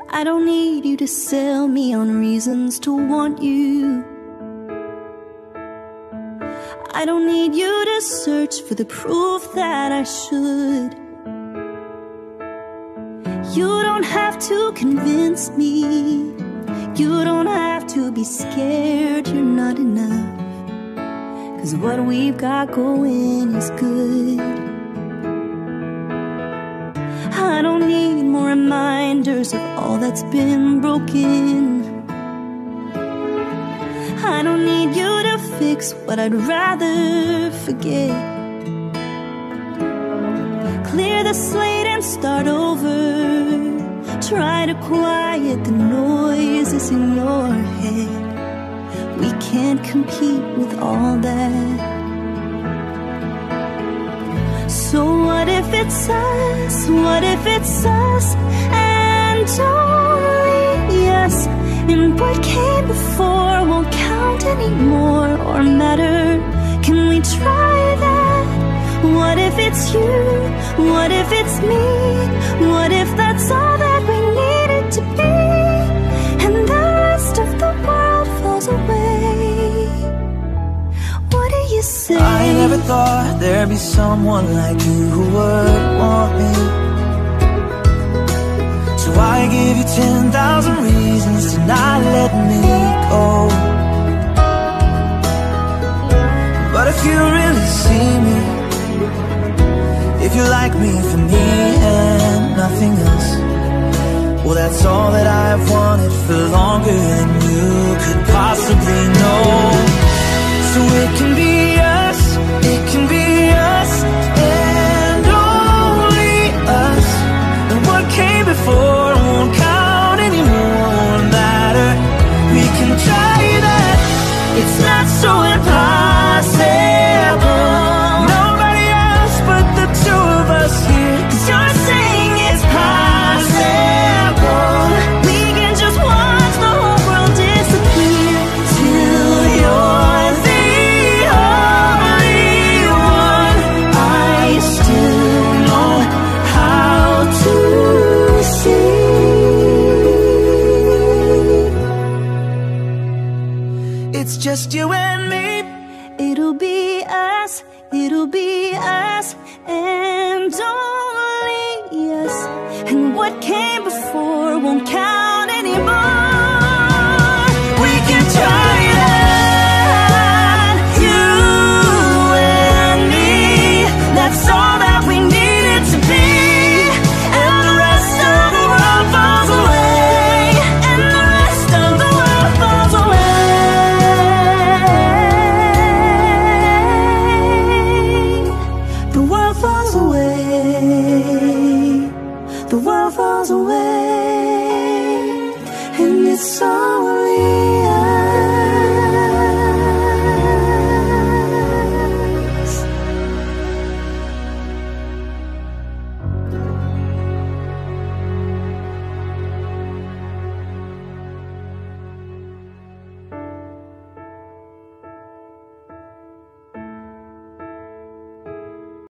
I don't need you to sell me on reasons to want you. I don't need you to search for the proof that I should. You don't have to convince me. You don't have to be scared you're not enough, 'cause what we've got going is good. I don't need more reminders of all that's been broken. I don't need you to fix what I'd rather forget. Clear the slate and start over. Try to quiet the noises in your head. We can't compete with all that. So what if it's us? What if it's us and only us? And what came before won't count anymore or matter. Can we try that? What if it's you? What if it's me? What if that's all that we needed to be? And the rest of the world falls away. What do you say? I never thought there'd be someone like you who would want me. So I give you 10,000 reasons to not let me go. But if you really see me, if you like me for me and nothing else, well, that's all that I've wanted for longer than you could possibly know. So it can be us, it can be us, and only us. And what came before won't count anymore, won't matter. We can try that, it's not so impossible. Nobody else but the two of us here, 'cause you're saying it's possible. We can just watch the whole world disappear till you're the only one. I still know how to see. It's just you and me. It'll be us, it'll be us, and only us. And what came before won't count anymore. We can try that, You and me, that's all that we needed to be. And the rest of the world falls away. And the rest of the world falls away. The world falls away. The world falls away. And it's only